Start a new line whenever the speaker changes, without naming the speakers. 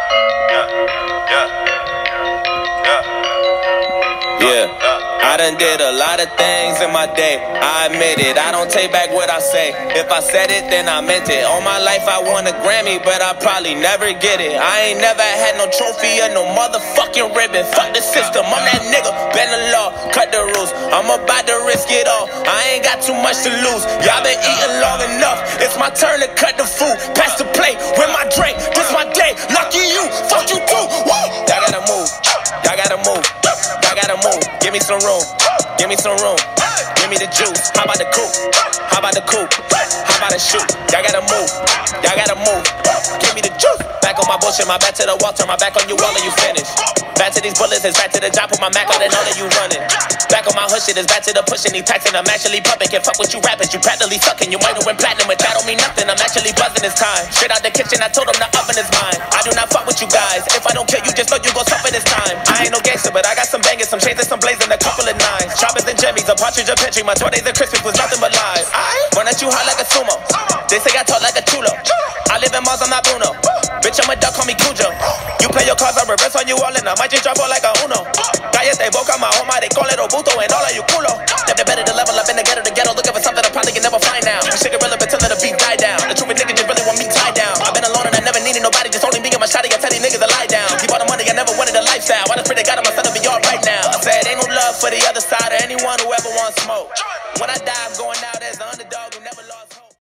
Yeah, I done did a lot of things in my day, I admit it. I don't take back what I say. If I said it, then I meant it. All my life I won a Grammy, but I probably never get it. I ain't never had no trophy or no motherfucking ribbon. Fuck the system, I'm that nigga, bend the law, cut the rules. I'm about to risk it all, I ain't got too much to lose. Y'all been eating long enough, it's my turn to cut the food. Pass the plate, with my drink, this my day. Lucky you, fuck you too. Woo! Y'all gotta move, y'all gotta move, y'all gotta move. Give me some room, give me some room. Give me the juice, how about the coupe? How about the coupe? How about the shoot? Y'all gotta move, y'all gotta move. Give me the juice. Back on my bullshit, my back to the wall, turn my back on you all and you finish. Back to these bullets, it's back to the job, put my Mac on and all of you running. Back on my hood shit, it's back to the pushing, these taxing, I'm actually pumping. Can't fuck with you rappers, you practically sucking. You might have went platinum, but that don't mean nothing. I'm actually buzzing this time. Straight out the kitchen, I told them the oven is mine. I do not fuck with you guys. If I don't kill you, just know you gon' suffer this time. I ain't no gangster, but I got some bangers, some chains and some blazing, a couple of nines. Choppers and jimmies, a partridge, a pantry. My 20s and Christmas was nothing but lies. I run at you hard like a sumo. They say I talk like a chulo. I live in Mars, I'm not Bruno. Bitch, I'm a duck, call me Cujo. You play your cards, I reverse on you all, and I might just drop out like a Uno. Cállate boca, my home, they call it Obuto, and all of you culo. Never better to level up in the ghetto, looking for something I probably can never find now. Shit irrelevant till the beat die down. The truth niggas just really want me tied down. I've been alone and I never needed nobody, just only me and my shotty. I tell these niggas to lie down. Keep all the money, I never wanted a lifestyle. I just pray to God I'm gonna be all right now. I said ain't no love for the other side or anyone who ever wants smoke. When I die, I'm going out as the underdog.